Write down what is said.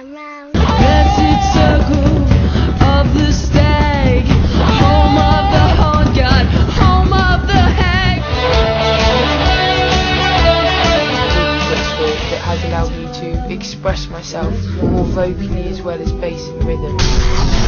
Blessed circle of the stag, home of the horn god, home of the hag. That has allowed me to express myself more vocally as well as bass and rhythm.